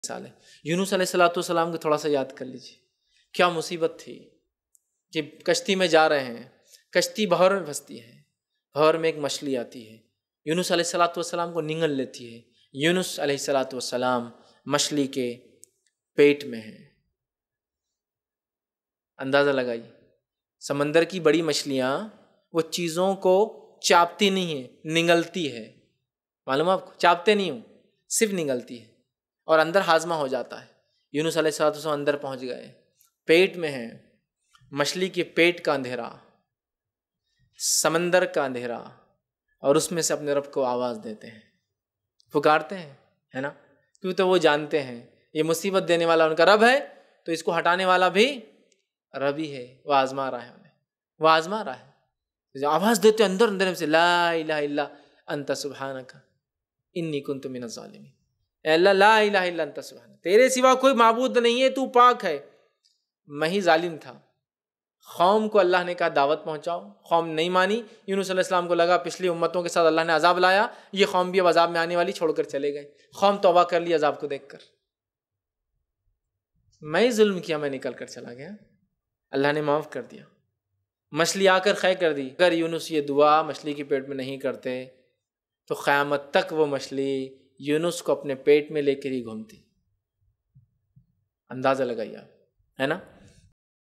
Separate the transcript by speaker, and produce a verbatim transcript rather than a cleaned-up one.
Speaker 1: مثال ہے۔ یونس علیہ الصلوۃ والسلام کو تھوڑا سا یاد کر لیجیے، کیا مصیبت تھی کہ کشتی میں جا رہے ہیں، کشتی بہر میں پھنستی ہے، بہر میں ایک مچھلی آتی ہے، یونس علیہ الصلوۃ والسلام کو نگل لیتی ہے۔ یونس علیہ الصلوۃ والسلام مچھلی کے پیٹ میں ہیں۔ اندازہ لگائیے، سمندر کی بڑی مچھلیاں وہ چیزوں کو چاپتی نہیں ہیں، نگلتی ہے، معلوم آپ کو، چاپتے نہیں ہوں، صرف نگلتی ہے اور اندر ہاضمہ ہو جاتا ہے۔ یونس علیہ الصلوۃ والسلام اندر پہنچ گئے، پیٹ میں ہیں، مچھلی کے پیٹ کا اندھیرا، سمندر کا اندھیرا، اور اس میں سے اپنے رب کو آواز دیتے ہیں، پکارتے ہیں، ہے نا، کیوں تو وہ جانتے ہیں یہ مصیبت دینے والا ان کا رب ہے، تو اس کو ہٹانے والا بھی رب ہی ہے، وہ آزما رہا ہے انہیں، وہ آزما رہا ہے۔ آواز دیتے اندر اندر سے، لا الہ الا انت سبحانک انی کنت من الظالمین، اے اللہ لا الہ الا انت سبحانک، تیرے سوا کوئی معبود نہیں ہے، تو پاک ہے، میں ہی ظالم تھا۔ قوم کو اللہ نے کہا دعوت پہنچاؤ، قوم نہیں مانی۔ یونس علیہ السلام کو لگا پچھلی امتوں کے ساتھ اللہ نے عذاب لایا، یہ قوم بھی اب عذاب میں آنے والی، چھوڑ کر چلے گئے۔ قوم توبہ کر لی عذاب کو دیکھ کر، میں ظلم کیا، میں نکل کر چلا گیا، اللہ نے معاف کر دیا۔ مچھلی آ کر خے کر دی، اگر یونس یہ دعا مچھلی کے پیٹ میں نہیں کرتے تو قیامت تک وہ مچھلی یونس کو اپنے پیٹ میں لے کر ہی گھومتی۔ اندازہ لگائیے آپ، ہے نا۔